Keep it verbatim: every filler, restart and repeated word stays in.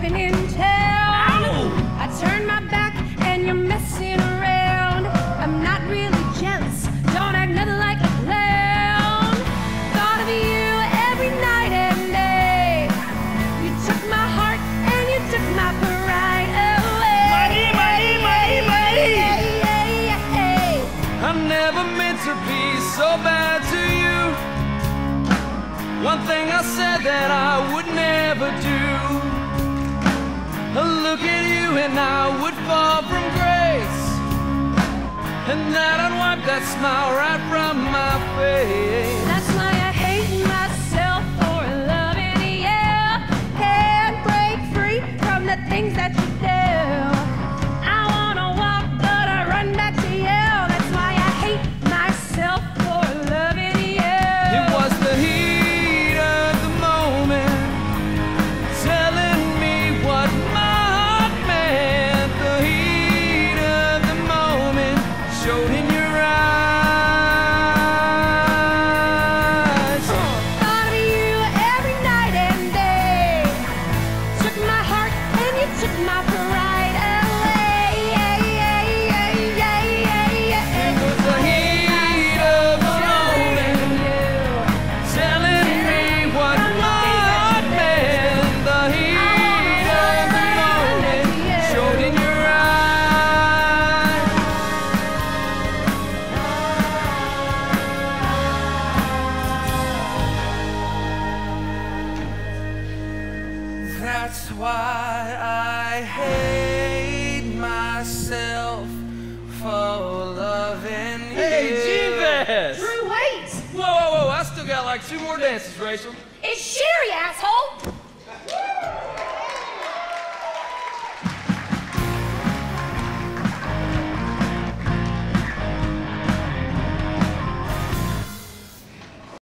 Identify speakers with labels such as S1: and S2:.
S1: living in town. Ow! I turn my back and you're messing around. I'm not really jealous, don't act nothing like a clown. Thought of you every night and day. You took my heart and you took my pride away.
S2: Money, money, money, money.
S1: Hey, hey, hey, hey.
S2: I never meant to be so bad to you. One thing I said that I would never do. I look at you and I would fall from grace, and that I'd wipe that smile right from my face.
S1: That's why I hate myself for loving you. Can't break free from the things that you do. I wanna walk, but I run back to you. That's why I hate myself for loving you.
S2: It was the heat of the moment telling me what my heart meant. The heat of the moment showed in your eyes.
S1: Thought of you every night and day. Took my heart and you took my pride away.
S2: It was the heat of the moment telling me what my heart meant. The heat of the moment showed in your eyes. That's why I hate myself for loving you.
S3: Hey, Jeeves!
S1: Drew, wait!
S2: Whoa, whoa, whoa, I still got like two more dances, Rachel.
S1: It's Sherrie, asshole!